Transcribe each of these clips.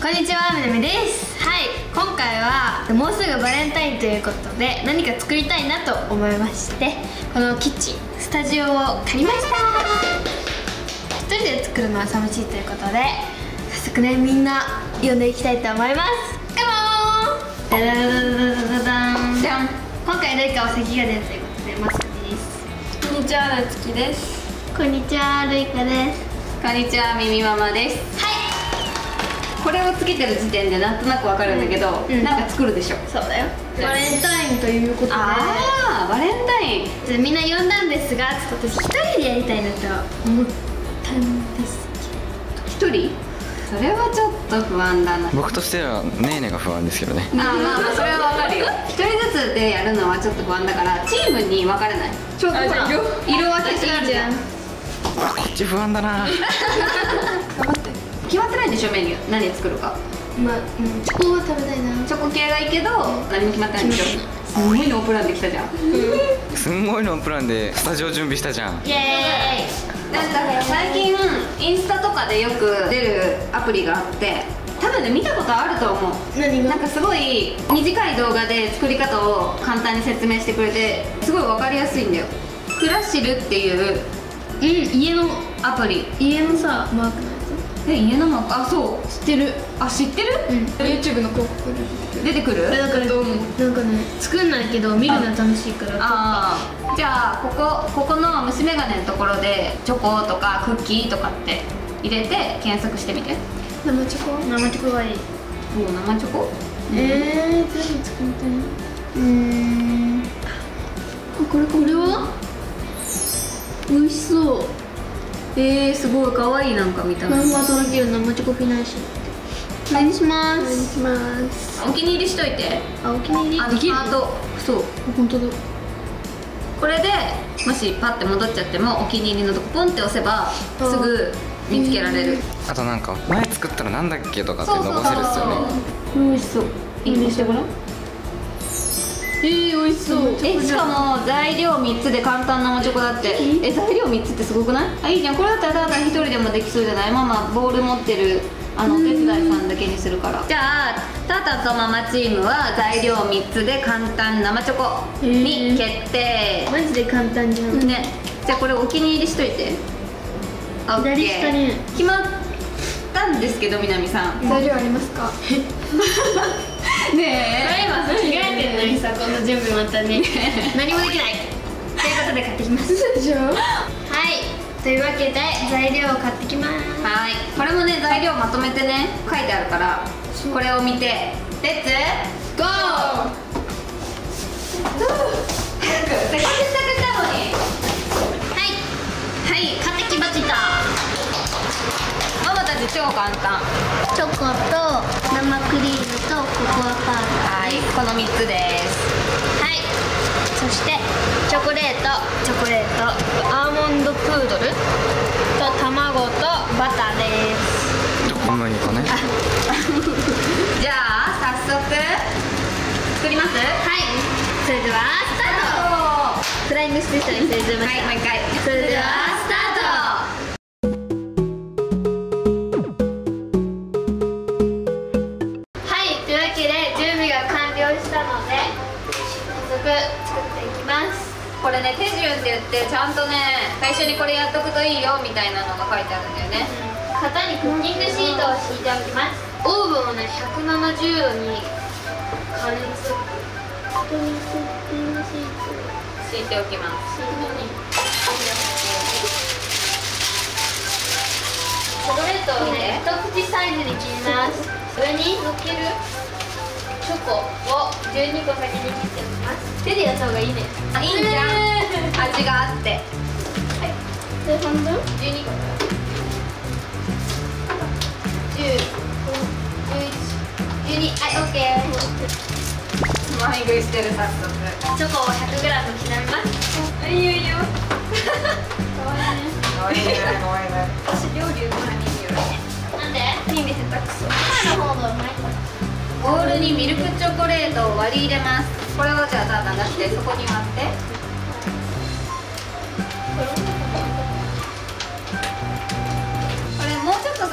こんにちは、みなみです。はい、今回はもうすぐバレンタインということで何か作りたいなと思いまして、このキッチンスタジオを借りました。一人で作るのは寂しいということで、早速ね、みんな呼んでいきたいと思います。カモン。ダダダダダダンじゃん。今回ルイカは咳が出るということでマスクです。 こんにちは、なつきです。 こんにちは、ルイカです。 こんにちは、みみママです。 はい、 これをつけてる時点でなんとなくわかるんだけど、なんか作るでしょ。 そうだよ。バレンタインということで、 ああ、バレンタイン。 みんな呼んだんですが、ちょっと私一人でやりたいなと思ったんですけど。一人？それはちょっと不安だな。 僕としてはねーねが不安ですけどね。 あ、まあそれはわかるよ。一人ずつでやるのはちょっと不安だから、チームに分かれない。ちょっとほら、色分けしてあるじゃん。 こっち不安だな。 決まってないでしょ、メニュー。何作るか。 まあ、チョコは食べたいな。 チョコ系がいいけど、何も決まってないんでしょ。すごいノープランできたじゃん。 すんごいのプランでスタジオ準備したじゃん。 イエーイ。 なんか最近インスタとかでよく出るアプリがあって、多分ね、見たことあると思う。 何が？ なんかすごい短い動画で作り方を簡単に説明してくれて、すごい分かりやすいんだよ。クラシルっていう家のアプリ。 家のさ、マークのや家のマーク。あ、そう、 つ知ってる。 あ、知ってる。 YouTube の広告出てくる。 だからなんかね、作んないけど見るの楽しいから。 ああ、じゃあここの虫眼鏡のところでチョコとかクッキーとかって入れて検索してみて。 生チョコがいい。 もう生チョコ。 全部作りたい。これは美味しそう。 すごい可愛い、なんか見た目。 まんまとろける生チョコフィナンシェ。お願いします。 お気に入りしといて。 お気に入りできる。 ハート。そう、 本当だ。 これでもしパッて戻っちゃっても、お気に入りのとこポンって押せばすぐ見つけられる。 あとなんか前作ったらなんだっけとかって残せるっすよね。 これ美味しそう。いいねしてごらん。 美味しそう。 しかも材料3つで簡単生チョコだって。材料3つってすごくない？あ、いいじゃん。これだったらただ1人でもできそうじゃない？ママボール持ってるお手伝いさんだけにするから。じゃあタタとママチームは材料3つで簡単生チョコに決定。 マジで簡単じゃんね。じゃあこれお気に入りしといて。 左下に決まったんですけど、みなみさん。 材料ありますか？ ねえ、 今着替えてるのにさ、この準備またね、何もできないということで買ってきます。でしょ。はい、というわけで材料を買ってきます。 はい、これもね、材料まとめてね書いてあるから、これを見てレッツゴー。せっかく支度したのに。はい、買ってきました。ママたち超簡単。 チョコと生クリームとココアパウダー。 はい、この3つです。 はい、そしてチョコレート、アーモンドプードルと卵とバターです。 こんなにかね。 じゃあ早速作ります。はい、 それではスタート。フライングしてたりそれでました。 はい、もう一回。 それではスタート。作っていきます。 これね、手順って言ってちゃんとね、最初にこれやっとくといいよみたいなのが書いてあるんだよね。 型にクッキングシートを敷いておきます。オーブンをね、170度に加熱。ここにクッキングシートを敷いておきます。 チョコレートをね、一口サイズに切ります。上に乗っけるチョコを12個先に切っておきます。手でやった方がいいね。 あ、いいんじゃん。味があって。はい。 で、半分？ 12 個だよ。10、11、12。はい、オッケー。 スマイルしてる、早速。 チョコを 100g 刻みます。 いいよいいよ。 かわいいね。 かわいいね、かわいいね。私料理うまいんよ。 なんで？ 意味下手くそ。 今の方がうまいから。 ボウルにミルクチョコレートを割り入れます。これをじゃあタータン出して、そこに割って。これもうちょっとさ、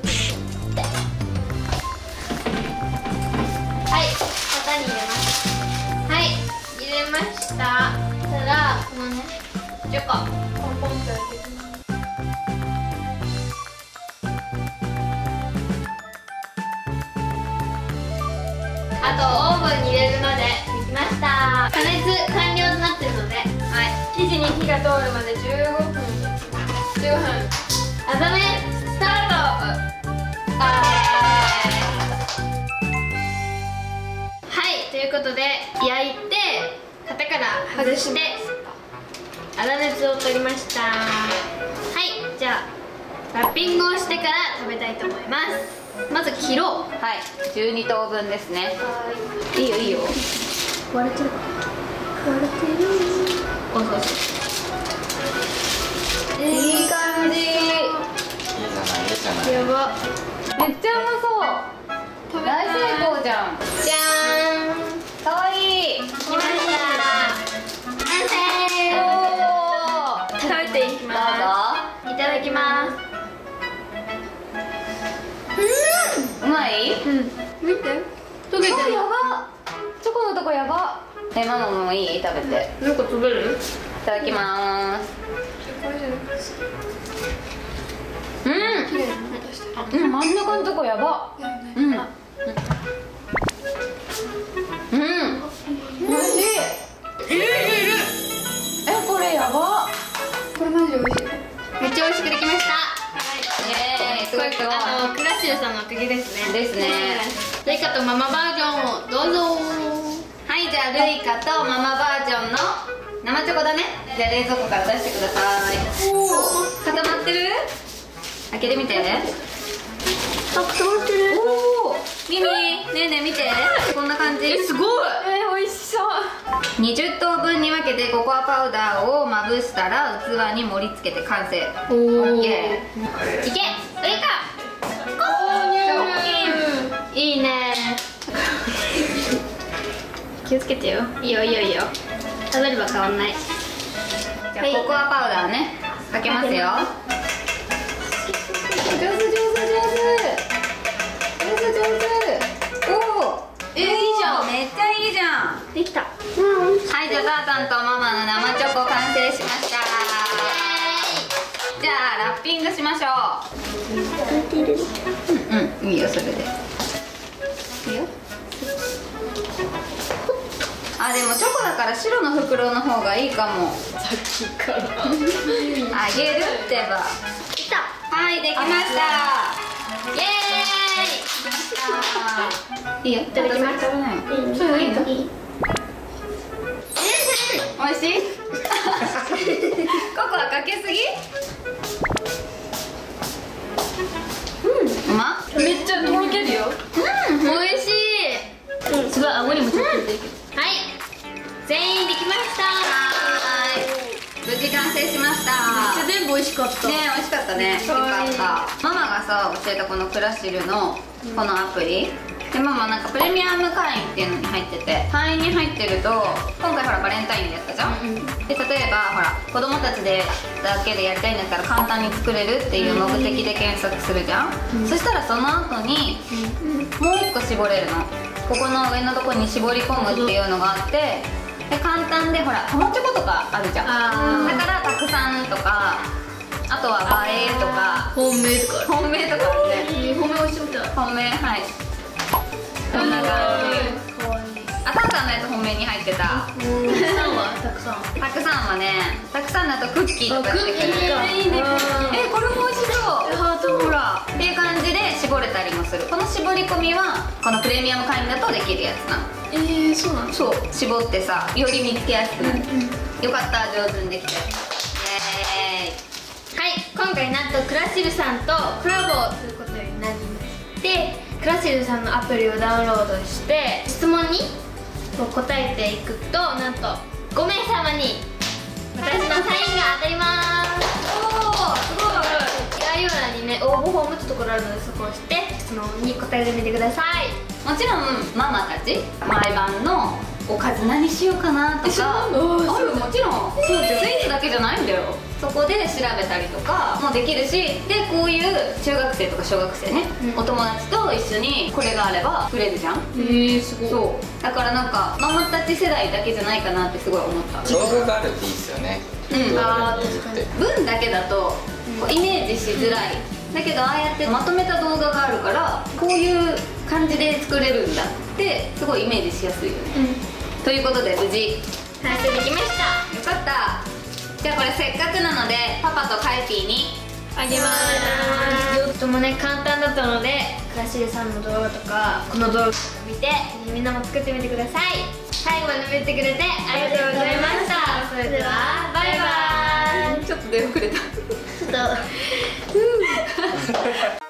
はい型に入れます。はい入れました。たらこのねチョコポンポンと置いていきます。あとオーブンに入れるまでできました。加熱完了となってるので、はい、 生地に火が通るまで15分。15分。 温めスタート。はいということで焼いて型から外して粗熱を取りました。はいじゃあラッピングをしてから食べたいと思います。まず切ろう。 はい12等分ですね。いいよいいよ。 割れてるか割れてる。そうそうそう。 いい感じ。 いいじゃない。 やば。 めっちゃうまそう。大成功じゃん。 じゃーん。 かわいい。 できました。完成。 おー。 食べていきどうまぞ。 す。いただきます。 うまい？ うん。見て。溶けてる。 やば。チョコのとこやば。ママもいい？食べて。 なんか食べる？ いただきまーす。真ん中のとこやば。おいしい。これやば。 これマジで美味しい。 めっちゃ美味しくできました。 イエーイ。すごいすごい。 クラッシュさんのマバージョンをどうぞ。 はい、じゃあルイカとママバージョンの生チョコだね。じゃあ冷蔵庫から出してください。おお、固まってる？開けてみて。 あ、固まってる。 おお、ミミ、ねえねえ見て、こんな感じ。 すごい。 美味しそう。 20等分に分けてココアパウダーをまぶしたら器に盛り付けて完成。 おお。 いけ、ルイカ。 いいね。気をつけてよ。いいよいいよいいよ。食べれば変わんない。 じゃあココアパウダーね、かけますよ。上手。おお、いいじゃん。めっちゃいいじゃん。 できた。 はい、じゃあタータンとママの生チョコ完成しました。じゃあラッピングしましょう。いいよ、それでいいよ。あ、でもチョコだから白の袋の方がいいかも。 さっきから。 あげるってば。 できた。 はい、できました。イエーイ。いいよ、いただきます。そういいの。おいしい？ココアかけすぎ？うま？ めっちゃとろけるよ。 美味しい。 すごい、顎にもちょっと出てる。 はい。全員できました。 はーい。無事完成しました。 全部美味しかった。 ね、美味しかったね。よかった。ママがさ、教えたこのクラシルのこのアプリ。で、ママなんかプレミアム会員っていうのに入ってて、会員に入ってると今回ほらバレンタインでやったじゃん。で、例えばほら子供たちでだけでやりたいんだったら簡単に作れるっていう目的で検索するじゃん。そしたらその後にもう一個絞れるの。ここの上のとこに絞り込むっていうのがあって、で簡単でほら友チョコとかあるじゃん。だからたくさんとか、あとは映えとか本命とか。 本命とかあるね。 本命美味しそうだ。 本命、はい、こんな感じ。 可愛い。 あ、タンタンのやつ本命に入ってた。 たくさんはたくさん。 たくさんはね、たくさんだとクッキーとか出てくる。 いいね。 これも美味しそう。 ハートほら。 っていう感じで絞れたりもする。この絞り込みはこのプレミアム会員だとできるやつなの。 そうなの。 そう、絞ってさ、より見つけやすくなる。よかった、上手にできて。イエーイ。 はい、今回なんとクラシルさんとコラボすることになりまして、クラシルさんのアプリをダウンロードして質問に答えていくと、なんと5名様に私のサインが当たります。 おー、すごい。 概要欄にね、応募フォームってところあるので、そこを押して質問に答えてみてください。 もちろんママたち毎晩のおかず何しようかなとかある。もちろんスイーツだけじゃないんだよ。そこで調べたりとかもできるし、でこういう中学生とか小学生ね、お友達と一緒にこれがあれば触れるじゃん。 すごい。 そうだからなんかママたち世代だけじゃないかなってすごい思った。 動画があるっていいですよね。 あー、確かに。 文だけだとこうイメージしづらい。だけどああやってまとめた動画があるから、こういう感じで作れるんだってすごいイメージしやすいよね。ということで無事完成できました。 よかった。じゃあこれせっかくなのでパパとカイピーにあげます。とてもね、簡単だったので、クラシルさんの動画とかこの動画とか見てみんなも作ってみてください。最後まで見てくれてありがとうございました。それではバイバーイ。 ちょっと出遅れた。 ちょっと